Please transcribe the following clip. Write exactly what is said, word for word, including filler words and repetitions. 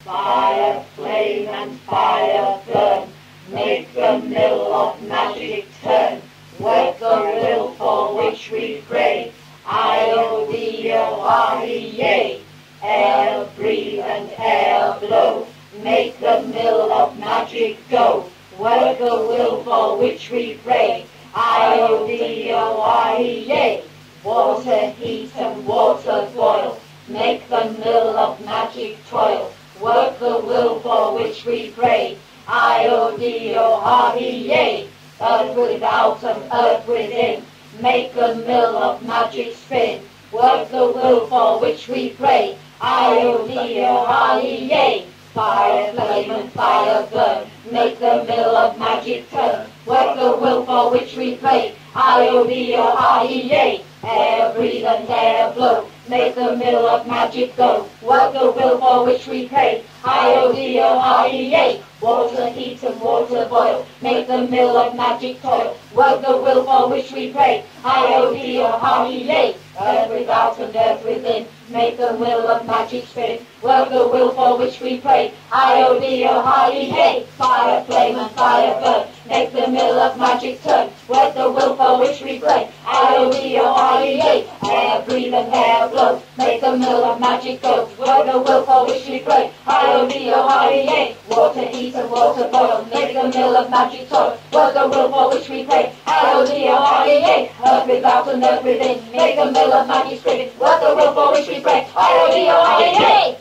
Fire flame and fire burn, make the mill of magic turn. Work the will for which we pray. I O D O R E A. Air breathe and air blow, make the mill of magic go. Work the will for which we pray. I O D O R E A. Water heat and water boil, make the mill of magic toil. Work the will for which we pray. I O D O R E A. Earth without and earth within, make the mill of magic spin. Work the will for which we pray. I O D O R E A. Fire flame and fire burn, make the mill of magic turn. Work the will for which we pray. I O D O R E A. Air breathe and air blow, make the mill of magic go. Work the will for which we pray. I O D O R E A. Water heat and water boil, make the mill of magic toil. Work the will for which we pray. I O D O R E A. Earth without and earth within, make the mill of magic spin. Work the will for which we pray. I O D O R E A. Fire flame and fire burn, make the mill of magic turn. Work the will for which we pray. I O D O R E A. Air breathe and air blow, make the mill of magic go. Work the will for which we pray. I O D O R E A. Water heat and water boil, make the mill of magic toil. Work the will for which we pray. I O D O R E A. Earth without and earth within, make the mill of magic spin. Work the will for which we pray. I O D O R E A.